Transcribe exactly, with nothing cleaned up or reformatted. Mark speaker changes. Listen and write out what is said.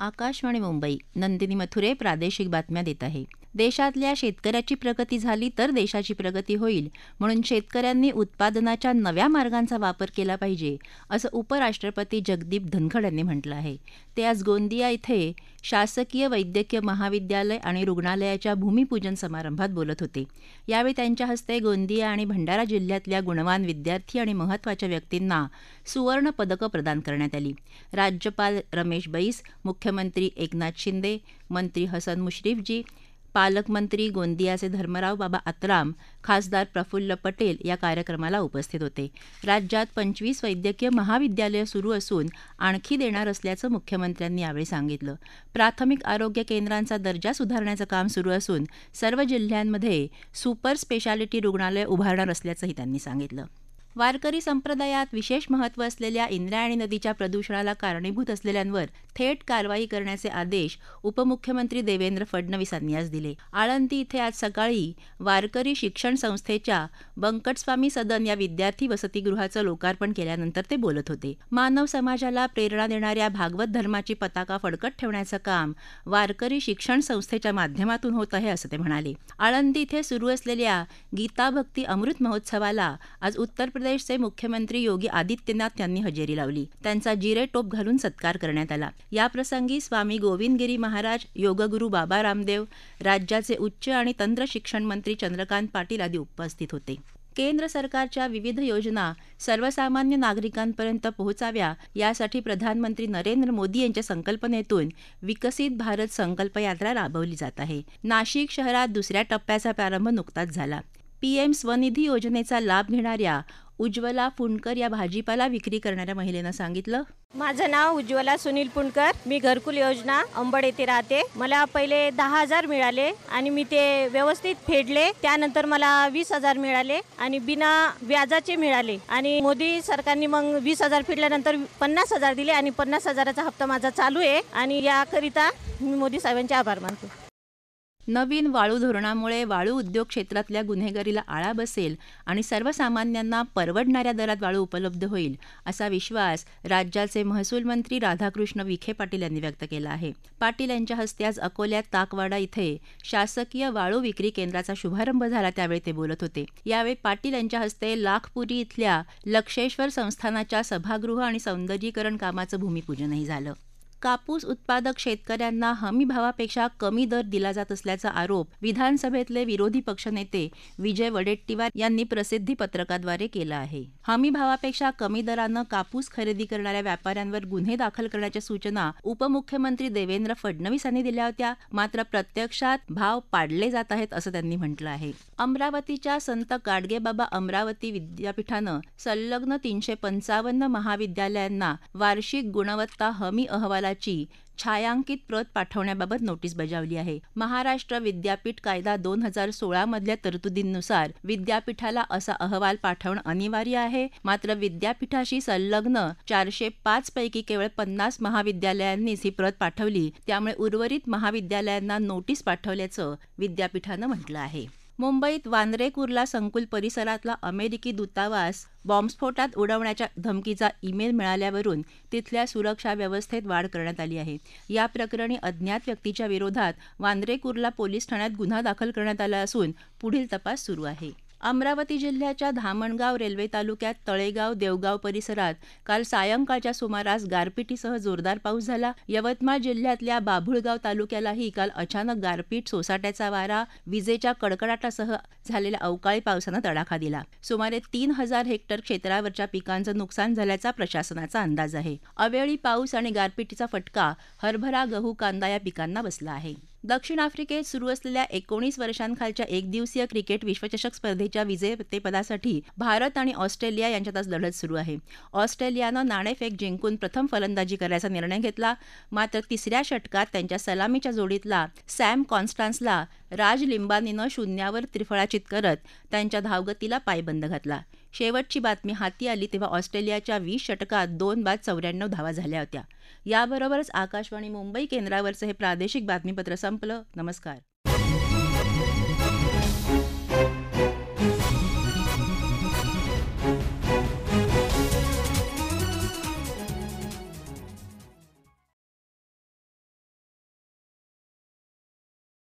Speaker 1: आकाशवाणी मुंबई, नंदिनी मथुरे प्रादेशिक बातम्या देत आहे. देशातल्या शेतकऱ्याची प्रगती झाली तर देशाची प्रगती होईल, म्हणून शेतकऱ्यांनी उत्पादनाच्या नव्या मार्गांचा वापर केला पाहिजे, असं उपराष्ट्रपती जगदीप धनखड यांनी म्हटलं आहे. ते आज गोंदिया इथे शासकीय वैद्यकीय महाविद्यालय आणि रुग्णालयाच्या भूमिपूजन समारंभात बोलत होते. यावेळी त्यांच्या हस्ते गोंदिया आणि भंडारा जिल्ह्यातल्या गुणवान विद्यार्थी आणि महत्त्वाच्या व्यक्तींना सुवर्ण पदकं प्रदान करण्यात आली. राज्यपाल रमेश बैस, मुख्यमंत्री एकनाथ शिंदे, मंत्री हसन मुश्रीफजी, पालकमंत्री गोंदियाचे धर्मराव बाबा आत्राम, खासदार प्रफुल्ल पटेल या कार्यक्रमाला उपस्थित होते. राज्यात पंचवीस वैद्यकीय महाविद्यालयं सुरू असून आणखी देणार असल्याचं मुख्यमंत्र्यांनी यावेळी सांगितलं. प्राथमिक आरोग्य केंद्रांचा दर्जा सुधारण्याचं काम सुरू असून सर्व जिल्ह्यांमध्ये सुपर स्पेशालिटी रुग्णालय उभारणार असल्याचंही त्यांनी सांगितलं. वारकरी संप्रदायात विशेष महत्त्व असलेल्या इंद्रायणी नदीच्या प्रदूषणाला कारणीभूत असलेल्यांवर थेट कारवाई करण्याचे आदेश उपमुख्यमंत्री देवेंद्र फडणवीसांनी आज दिले. आळंदी इथे आज सकाळी वारकरी शिक्षण संस्थेच्या बंकटस्वामी सदन या विद्यार्थी वसतिगृहाचं लोकार्पण केल्यानंतर ते बोलत होते. मानव समाजाला प्रेरणा देणाऱ्या भागवत धर्माची पताका फडकत ठेवण्याचं काम वारकरी शिक्षण संस्थेच्या माध्यमातून होत आहे, असं ते म्हणाले. आळंदी इथे सुरू असलेल्या गीता भक्ती अमृत महोत्सवाला आज उत्तर प्रदेश प्रदेशचे मुख्यमंत्री योगी आदित्यनाथ यांनी हजेरी लावली. त्यांचा जिरे टोप घालून सत्कार करण्यात आला. याप्रसंगी स्वामी गोविंदगिरी महाराज, योगगुरू बाबा रामदेव, राज्याचे उच्च आणि तंत्र शिक्षण मंत्री चंद्रकांत पाटील आदी उपस्थित होते. केंद्र सरकारच्या विविध योजना सर्वसामान्य नागरिकांपर्यंत पोहोचाव्या यासाठी प्रधानमंत्री नरेंद्र मोदी यांच्या संकल्पनेतून विकसित भारत संकल्प यात्रा राबवली जात आहे. नाशिक शहरात दुसऱ्या टप्प्याचा प्रारंभ नुकताच झाला. पीएम स्वनिधी योजनेचा लाभ घेणाऱ्या उज्ज्वला फुंडकर या भाजीपाला विक्री करणाऱ्या महिलेनं सांगितलं,
Speaker 2: माझं नाव उज्ज्वला सुनील पुणकर. मी घरकुल योजना अंबड येथे राहते. मला पहिले दहा हजार मिळाले आणि मी ते व्यवस्थित फेडले. त्यानंतर मला वीस हजार मिळाले आणि बिना व्याजाचे मिळाले. आणि मोदी सरकारने मग वीस हजार फेडल्यानंतर पन्नास हजार दिले आणि पन्नास हजाराचा हप्ता माझा चालू आहे. आणि याकरिता मी मोदी साहेबांचे आभार मानतो.
Speaker 1: नवीन वाळू धोरणामुळे वाळू उद्योग क्षेत्रातल्या गुन्हेगारीला आळा बसेल आणि सर्वसामान्यांना परवडणाऱ्या दरात वाळू उपलब्ध होईल, असा विश्वास राज्याचे महसूल मंत्री राधाकृष्ण विखे पाटील यांनी व्यक्त केला आहे. पाटील यांच्या हस्ते आज अकोल्यात ताकवाडा इथे शासकीय वाळू विक्री केंद्राचा शुभारंभ झाला, त्यावेळी ते बोलत होते. यावेळी पाटील यांच्या हस्ते लाखपुरी इथल्या लक्षेश्वर संस्थानाच्या सभागृह आणि सौंदर्यीकरण कामाचं भूमिपूजनही झालं. कापूस उत्पादक शेतकऱ्यांना हमी भावापेक्षा कमी दर दिला जात असल्याचा आरोप विधानसभेतले विरोधी पक्षनेते विजय वडेट्टीवार यांनी प्रसिद्धी पत्रकाद्वारे केला आहे. हमी भावापेक्षा कमी दरानं कापूस खरेदी करणाऱ्या व्यापाऱ्यांवर गुन्हे दाखल करण्याच्या सूचना उपमुख्यमंत्री देवेंद्र फडणवीस यांनी दिल्या होत्या, मात्र प्रत्यक्षात भाव पाडले जात आहेत, असं त्यांनी म्हटलं आहे. अमरावतीच्या संत गाडगेबाबा अमरावती विद्यापीठानं संलग्न तीनशे पंचावन्न महाविद्यालयांना वार्षिक गुणवत्ता हमी अहवाल छायांकित प्रत पाठवण्याबाबत नोटीस बजावली आहे. महाराष्ट्र विद्यापीठ कायदा दोन हजार सोळा मधल्या तरतुदींनुसार विद्यापीठाला असा अहवाल पाठवणं अनिवार्य आहे. मात्र विद्यापीठाशी संलग्न चारशे पाच पैकी केवळ पन्नास महाविद्यालयांनीच ही प्रत पाठवली. त्यामुळे उर्वरित महाविद्यालयांना नोटीस पाठवल्याचं विद्यापीठानं म्हटलं आहे. मुंबईत वांद्रे कुर्ला संकुल परिसरातला अमेरिकी दूतावास बॉम्बस्फोटात उडवण्याच्या धमकीचा ईमेल मिळाल्यावरून तिथल्या सुरक्षा व्यवस्थेत वाढ करण्यात आली आहे. या प्रकरणी अज्ञात व्यक्तीच्या विरोधात वांद्रे कुर्ला पोलीस ठाण्यात गुन्हा दाखल करण्यात आला असून पुढील तपास सुरू आहे. अमरावती जिल्ह्याच्या धामणगाव रेल्वे तालुक्यात तळेगाव देवगाव परिसरात काल सायंकाळच्या सुमारास गारपिटीसह जोरदार पाऊस झाला. यवतमाळ जिल्ह्यातल्या बाभुळगाव तालुक्यालाही काल अचानक गारपीट, सोसाट्याचा वारा, विजेच्या कडकडाटासह झालेल्या अवकाळी पावसानं तडाखा दिला. सुमारे तीन हजार हेक्टर क्षेत्रावरच्या पिकांचं नुकसान झाल्याचा प्रशासनाचा अंदाज आहे. अवेळी पाऊस आणि गारपिटीचा फटका हरभरा, गहू, कांदा या पिकांना बसला आहे. दक्षिण आफ्रिकेत सुरू असलेल्या एकोणीस वर्षांखालच्या एकदिवसीय क्रिकेट विश्वचषक स्पर्धेच्या विजेतेपदासाठी भारत आणि ऑस्ट्रेलिया यांच्यात आज लढत सुरू आहे. ऑस्ट्रेलियानं नाणेफेक जिंकून प्रथम फलंदाजी करायचा निर्णय घेतला, मात्र तिसऱ्या षटकात त्यांच्या सलामीच्या जोडीतला सॅम कॉन्स्टान्सला राज लिंबानीनं शून्यावर त्रिफळाचीत करत त्यांच्या धावगतीला पायबंद घातला. शेवटची बातमी हाती आली तेव्हा ऑस्ट्रेलियाच्या वीस षटकात दोन बाद चौऱ्याण्णव धावा झाल्या होत्या. याबरोबरच आकाशवाणी मुंबई केंद्रावरचं हे प्रादेशिक बातमीपत्र संपलं. नमस्कार.